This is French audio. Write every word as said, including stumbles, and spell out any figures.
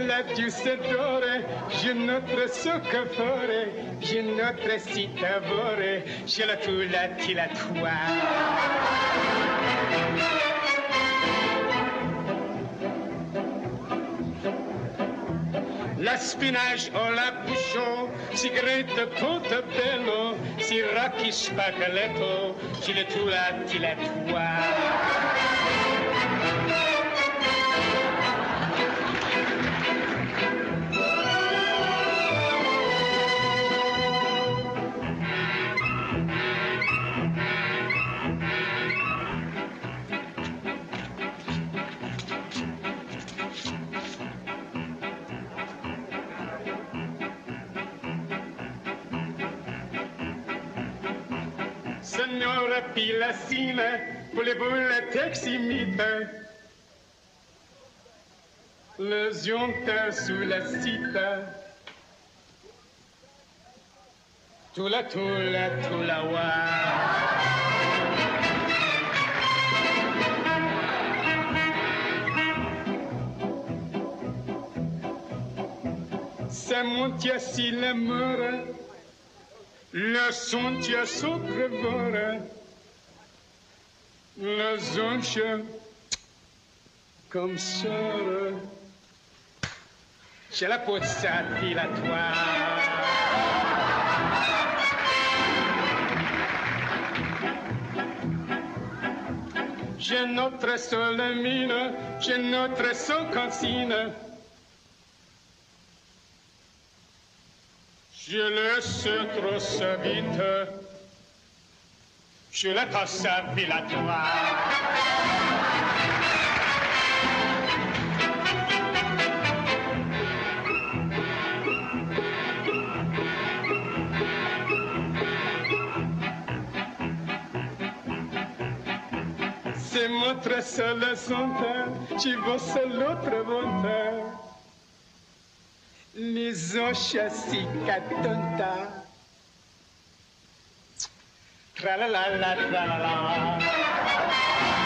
la giustatore, je notre soccorfore, je notre citavore, je la tu la ti la tua. La spinage o la bouchon, si grete Portobello, si rocchi spaghetto, ci le tu la ti la tua. Signora Pilacina, pour les boules teximites, le zionta sous la cita, tula tula tula wa. Ça monte si l'amour. La sontia sopravvora, la zoncia comme sora, c'è la pozza di la tua. C'è notre solamina, c'è notre socancina. Je laisse trop sa vite, je la tasse à vilatoire. C'est notre seule sonta, ci vosse l'autre volta. Les chassis catonta. Tra la la la tra la la.